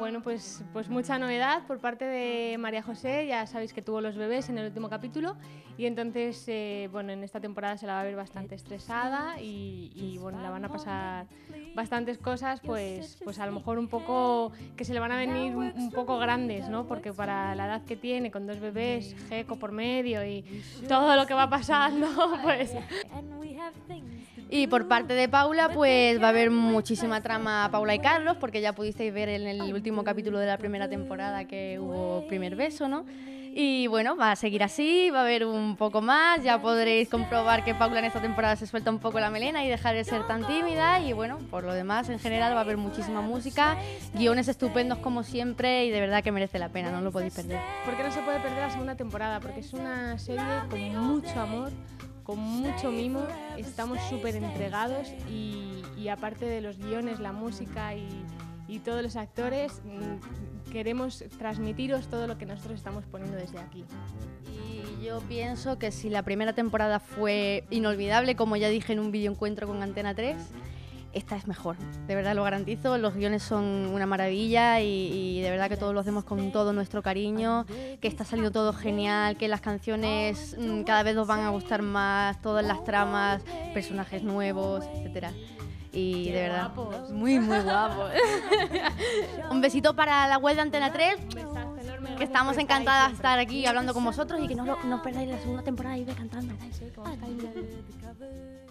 bueno, pues mucha novedad por parte de María José. Ya sabéis que tuvo los bebés en el último capítulo y entonces, bueno, en esta temporada se la va a ver bastante estresada y bueno, la van a pasar bastantes cosas, pues a lo mejor un poco que se le van a venir un poco grandes, ¿no? Porque para la edad que tiene, con 2 bebés, Geco por medio y todo lo que va pasando, pues... Y por parte de Paula, pues va a haber muchísima trama Paula y Carlos, porque ya pudisteis ver en el último capítulo de la primera temporada que hubo primer beso, ¿no? Y bueno, va a seguir así, va a haber un poco más, ya podréis comprobar que Paula en esta temporada se suelta un poco la melena y dejar de ser tan tímida. Y bueno, por lo demás, en general va a haber muchísima música, guiones estupendos como siempre y de verdad que merece la pena, no lo podéis perder. ¿Por qué no se puede perder la segunda temporada? Porque es una serie con mucho amor, con mucho mimo, estamos súper entregados y aparte de los guiones, la música y todos los actores, queremos transmitiros todo lo que nosotros estamos poniendo desde aquí. Y yo pienso que si la primera temporada fue inolvidable, como ya dije en un vídeo encuentro con Antena 3, esta es mejor, de verdad lo garantizo, los guiones son una maravilla y de verdad que todos lo hacemos con todo nuestro cariño, que está saliendo todo genial, que las canciones cada vez nos van a gustar más, todas las tramas, personajes nuevos, etcétera. Y ¡qué de verdad, guapos! muy guapos. Un besito para la web de Antena 3, que estamos encantadas de estar aquí hablando con vosotros y que no os perdáis la segunda temporada y de cantando. Sí, como estáis.